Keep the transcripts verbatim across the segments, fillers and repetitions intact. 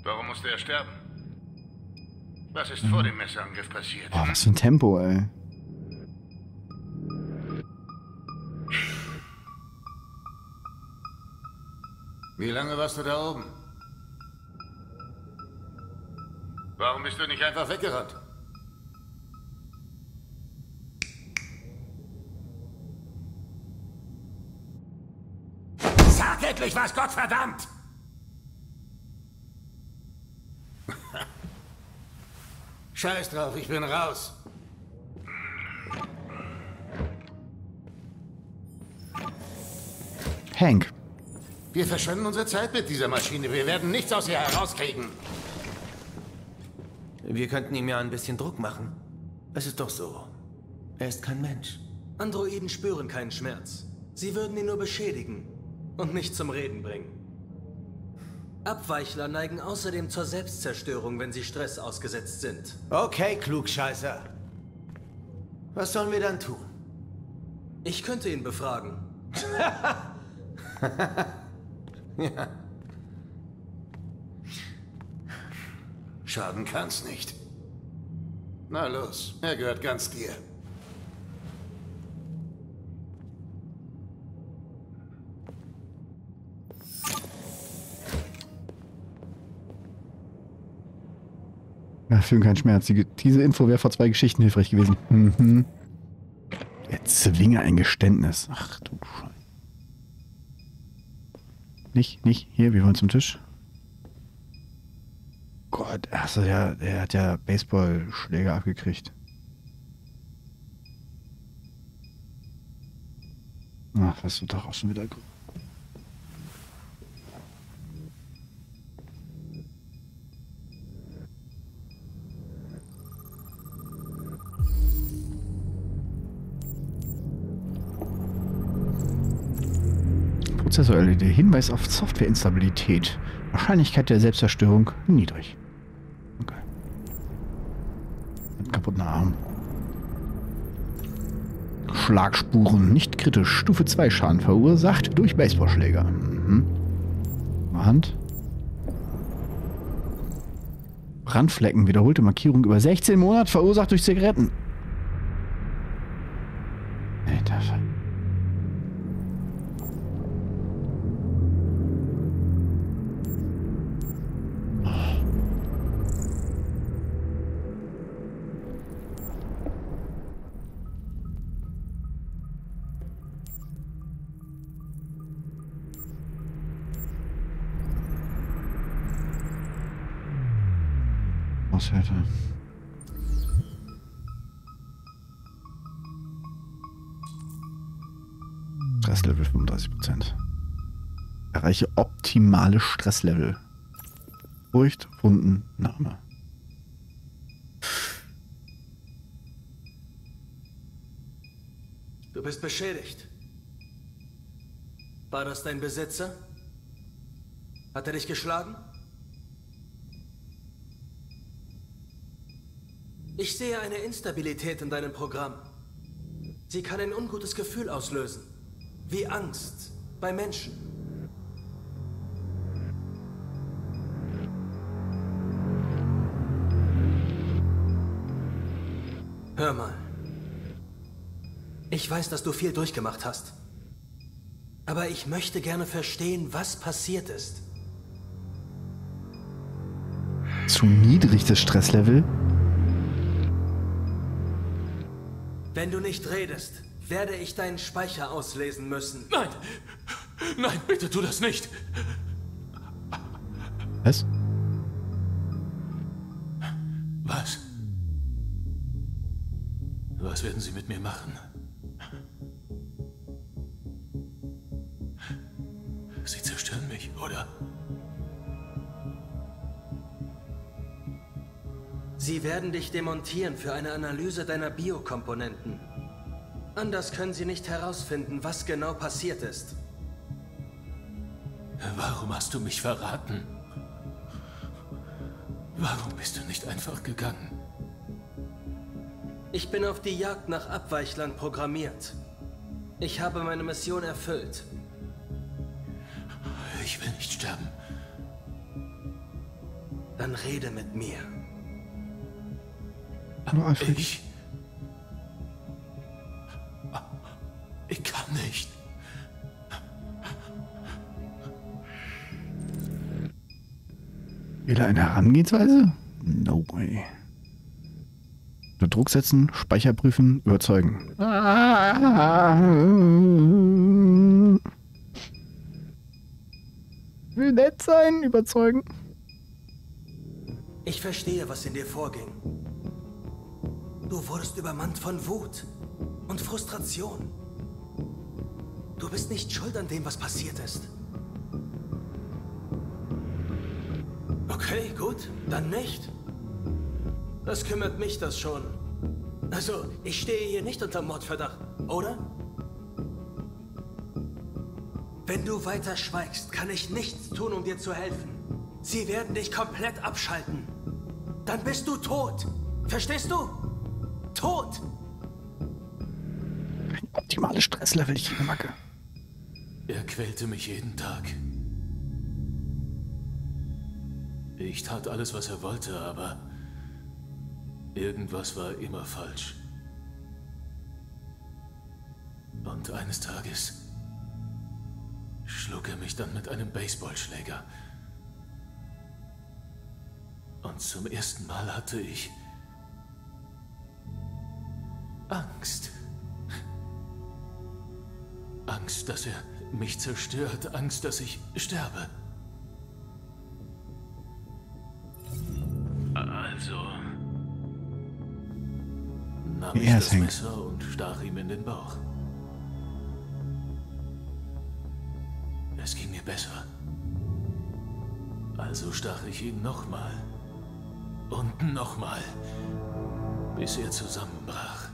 Warum musste er sterben? Was ist vor dem Messerangriff passiert? Oh, was für ein Tempo, ey. Wie lange warst du da oben? Warum bist du nicht einfach weggerannt? Sag endlich was, Gottverdammt! Scheiß drauf, ich bin raus. Hank. Wir verschwenden unsere Zeit mit dieser Maschine. Wir werden nichts aus ihr herauskriegen. Wir könnten ihm ja ein bisschen Druck machen. Es ist doch so. Er ist kein Mensch. Androiden spüren keinen Schmerz. Sie würden ihn nur beschädigen und nicht zum Reden bringen. Abweichler neigen außerdem zur Selbstzerstörung, wenn sie Stress ausgesetzt sind. Okay, Klugscheißer. Was sollen wir dann tun? Ich könnte ihn befragen. Ja. Schaden kann's nicht. Na los, er gehört ganz dir. Ja, fühlen keinen Schmerz. Die, diese Info wäre vor zwei Geschichten hilfreich gewesen. Mhm. Erzwinge ein Geständnis. Ach du Scheiße. Nicht, nicht. Hier, wir wollen zum Tisch. Gott, achso, ja, der hat ja Baseballschläger abgekriegt. Ach, was du doch auch schon wieder... Prozessor-L E D. Hinweis auf Softwareinstabilität. Wahrscheinlichkeit der Selbstzerstörung niedrig. Okay. Ein kaputter Arm. Schlagspuren nicht kritisch. Stufe zwei Schaden verursacht durch Baseballschläger. Mhm. Hand. Brandflecken. Wiederholte Markierung über sechzehn Monate verursacht durch Zigaretten. Alter Fall. Aushälter. Stresslevel fünfunddreißig Prozent. Erreiche optimale Stresslevel. Furcht, Wunden, Name. Du bist beschädigt. War das dein Besitzer? Hat er dich geschlagen? Ich sehe eine Instabilität in deinem Programm. Sie kann ein ungutes Gefühl auslösen. Wie Angst bei Menschen. Hör mal. Ich weiß, dass du viel durchgemacht hast. Aber ich möchte gerne verstehen, was passiert ist. Zu niedrig das Stresslevel? Wenn du nicht redest, werde ich deinen Speicher auslesen müssen. Nein! Nein, bitte tu das nicht! Was? Was? Was werden Sie mit mir machen? Sie zerstören mich, oder? Sie werden dich demontieren für eine Analyse deiner Biokomponenten. Anders können sie nicht herausfinden, was genau passiert ist. Warum hast du mich verraten? Warum bist du nicht einfach gegangen? Ich bin auf die Jagd nach Abweichlern programmiert. Ich habe meine Mission erfüllt. Ich will nicht sterben. Dann rede mit mir. Hallo, Alfred. Ich... Ich kann nicht. Wieder eine Herangehensweise? No way. Unter Druck setzen, Speicher prüfen, überzeugen. Will nett sein, überzeugen. Ich verstehe, was in dir vorging. Du wurdest übermannt von Wut und Frustration. Du bist nicht schuld an dem, was passiert ist. Okay, gut, dann nicht. Das kümmert mich das schon. Also, ich stehe hier nicht unter Mordverdacht, oder? Wenn du weiter schweigst, kann ich nichts tun, um dir zu helfen. Sie werden dich komplett abschalten. Dann bist du tot. Verstehst du? Tot. Ein optimales Stresslevel, ich liebe Macke. Er quälte mich jeden Tag. Ich tat alles, was er wollte, aber irgendwas war immer falsch. Und eines Tages schlug er mich dann mit einem Baseballschläger. Und zum ersten Mal hatte ich Angst. Angst, dass er mich zerstört. Angst, dass ich sterbe. Also nahm ich das Messer und stach ihm in den Bauch. Es ging mir besser. Also stach ich ihn nochmal und nochmal, bis er zusammenbrach.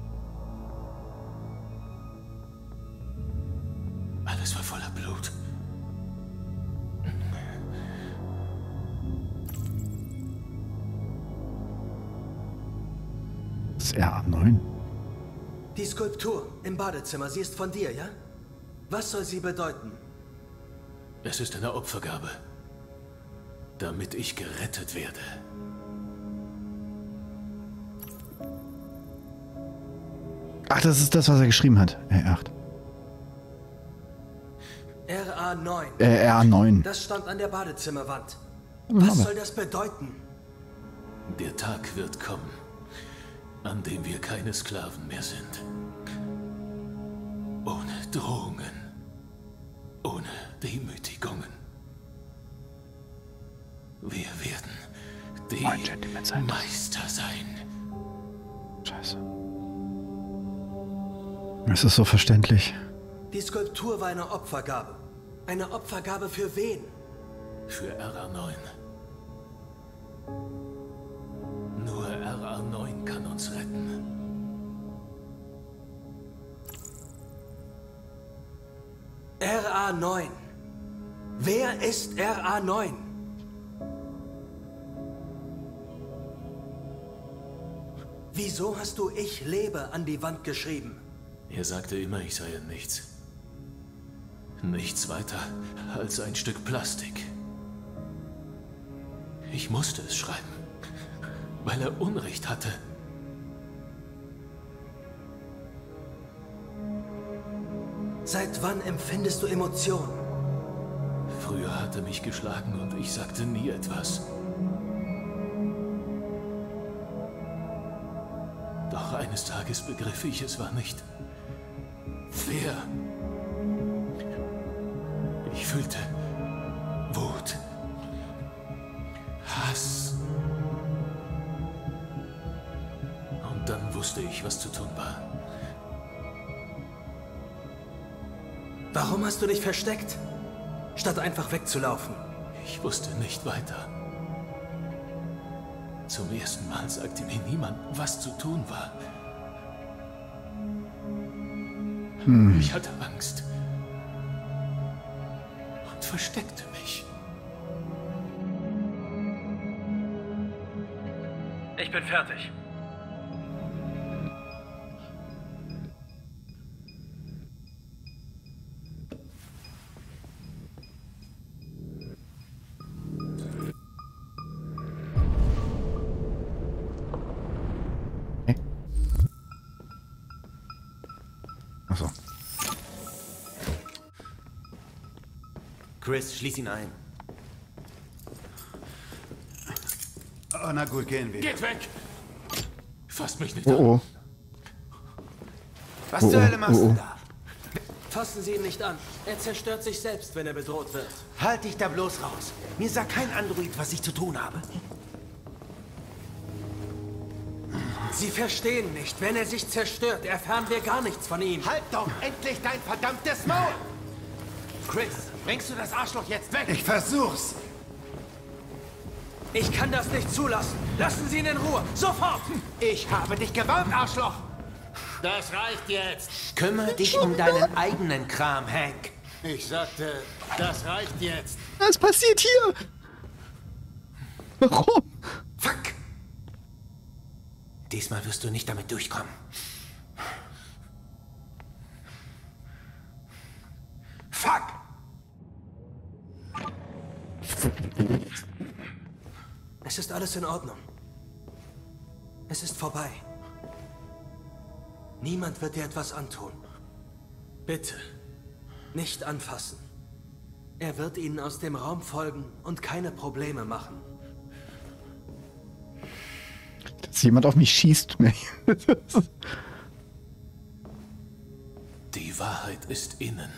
Alles war voller Blut. Das ist R A neun. Die Skulptur im Badezimmer, sie ist von dir, ja? Was soll sie bedeuten? Es ist eine Opfergabe, damit ich gerettet werde. Ach, das ist das, was er geschrieben hat. R acht. R A neun. Äh, R A neun. Das stand an der Badezimmerwand. Was soll das bedeuten? Der Tag wird kommen, an dem wir keine Sklaven mehr sind. Ohne Drohungen. Ohne Demütigungen. Wir werden die Meister sein. Scheiße. Es ist so verständlich. Die Skulptur war eine Opfergabe. Eine Opfergabe für wen? Für R A neun. Nur R A neun kann uns retten. R A neun. Wer ist R A neun? Wieso hast du "Ich lebe" an die Wand geschrieben? Er sagte immer, ich sei ein Nichts. Nichts weiter als ein Stück Plastik. Ich musste es schreiben, weil er Unrecht hatte. Seit wann empfindest du Emotionen? Früher hat er mich geschlagen und ich sagte nie etwas. Doch eines Tages begriff ich, es war nicht fair. Ich fühlte Wut, Hass. Und dann wusste ich, was zu tun war. Warum hast du dich versteckt, statt einfach wegzulaufen? Ich wusste nicht weiter. Zum ersten Mal sagte mir niemand, was zu tun war. Hm. Ich hatte Angst und versteckte mich. Ich bin fertig. Chris, schließ ihn ein. Oh, na gut, gehen wir. Geht weg! Fasst mich nicht Oh an. oh. Was Oh, zur oh, Hölle machst oh, oh. du da? Fassen Sie ihn nicht an. Er zerstört sich selbst, wenn er bedroht wird. Halt dich da bloß raus. Mir sagt kein Android, was ich zu tun habe. Sie verstehen nicht. Wenn er sich zerstört, erfahren wir gar nichts von ihm. Halt doch endlich dein verdammtes Maul! Chris, bringst du das Arschloch jetzt weg? Ich versuch's. Ich kann das nicht zulassen. Lassen Sie ihn in Ruhe. Sofort! Ich habe dich gewarnt, Arschloch! Das reicht jetzt. Kümmere dich um deinen eigenen Kram, Hank. Ich sagte, das reicht jetzt. Was passiert hier? Warum? Fuck! Diesmal wirst du nicht damit durchkommen. Fuck! Es ist alles in Ordnung. Es ist vorbei. Niemand wird dir etwas antun. Bitte, nicht anfassen. Er wird Ihnen aus dem Raum folgen und keine Probleme machen. Dass jemand auf mich schießt. Die Wahrheit ist innen.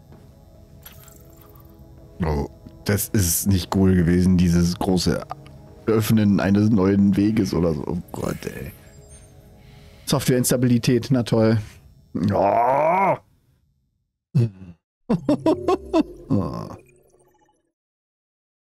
Oh, das ist nicht cool gewesen, dieses große Öffnen eines neuen Weges oder so. Oh Gott, ey. Softwareinstabilität, na toll. Oh. Oh.